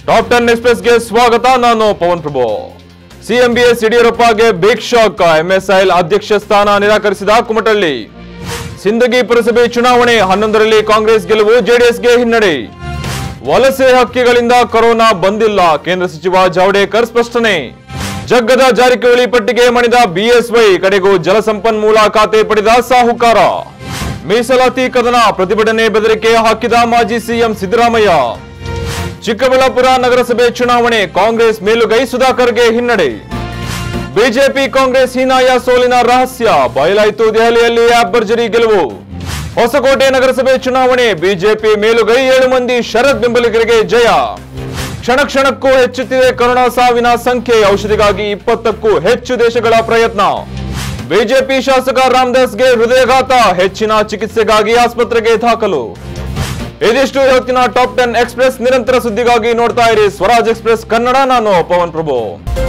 Top 10 ಎಕ್ಸ್‌ಪ್ರೆಸ್ಗೆ ಸ್ವಾಗತ. ನಾನು ಪವನ್ ಪ್ರಭು. ಸಿಎಂ ಬಿಎಸ್ ಯಡಿಯೂರಪ್ಪಗೆ ಬಿಗ್ ಶಾಕ್. ಎಂಎಸ್ಐಎಲ್ ಅಧ್ಯಕ್ಷ ಸ್ಥಾನ ನಿರಾಕರಿಸಿದ ಕುಮಟಳ್ಳಿ. ಸಿಂದಗಿ ಪುರಸಭೆ ಚುನಾವಣೆ 11ರಲ್ಲಿ ಕಾಂಗ್ರೆಸ್ ಗೆಲುವು, ಜೆಡಿಎಸ್ಗೆ ಹಿನ್ನಡೆ. ವಲಸೆ ಹಕ್ಕಿಗಳಿಂದ ಕೊರೋನಾ ಬಂದಿಲ್ಲ, ಕೇಂದ್ರ ಸಚಿವ ಜಾವಡೇಕರ್ ಸ್ಪಷ್ಟನೆ. ಜಗ್ಗದ ಜಾರಕಿಹೊಳಿ ಪಟ್ಟಿಗೆ ಮಣಿದ ಬಿಎಸ್ವೈ, ಕಡೆಗೂ ಜಲಸಂಪನ್ಮೂಲ ಖಾತೆ ಪಡೆದ ಸಾಹುಕಾರ. ಮೀಸಲಾತಿ ಕದನ, ಪ್ರತಿಭಟನೆ ಬೆದರಿಕೆ ಹಾಕಿದ ಮಾಜಿ ಸಿಎಂ ಸಿದ್ದರಾಮಯ್ಯ. ಚಿಕ್ಕಬಳ್ಳಾಪುರ ನಗರಸಭೆ ಚುನಾವಣೆ, ಕಾಂಗ್ರೆಸ್ ಮೇಲುಗೈ, ಸುಧಾಕರ್ಗೆ ಹಿನ್ನಡೆ. ಬಿಜೆಪಿ ಕಾಂಗ್ರೆಸ್ ಹೀನಾಯ ಸೋಲಿನ ರಹಸ್ಯ, ಬಯಲಾಯಿತು ದೆಹಲಿಯಲ್ಲಿ ಅಬ್ಬರ್ಜರಿ ಗೆಲುವು. ಹೊಸಕೋಟೆ ನಗರಸಭೆ ಚುನಾವಣೆ, ಬಿಜೆಪಿ ಮೇಲುಗೈ, 7 ಮಂದಿ ಶರದ್ ಬೆಂಬಲಿಗರಿಗೆ ಜಯ. ಕ್ಷಣ ಕ್ಷಣಕ್ಕೂ ಹೆಚ್ಚುತ್ತಿದೆ ಕೊರೋನಾ ಸಾವಿನ ಸಂಖ್ಯೆ, ಔಷಧಿಗಾಗಿ 20ಕ್ಕೂ ಹೆಚ್ಚು ದೇಶಗಳ ಪ್ರಯತ್ನ. ಬಿಜೆಪಿ ಶಾಸಕ ರಾಮದಾಸ್ಗೆ ಹೃದಯಘಾತ, ಹೆಚ್ಚಿನ ಚಿಕಿತ್ಸೆಗಾಗಿ ಆಸ್ಪತ್ರೆಗೆ ದಾಖಲು. ಇದಿಷ್ಟು ಇವತ್ತಿನ ಟಾಪ್ 10 ಎಕ್ಸ್‌ಪ್ರೆಸ್. ನಿರಂತರ ಸುದ್ದಿಗಾಗಿ ನೋಡ್ತಾ ಇರಿ ಸ್ವರಾಜ್ ಎಕ್ಸ್‌ಪ್ರೆಸ್ ಕನ್ನಡ. ನಾನು ಪವನ್ ಪ್ರಭು.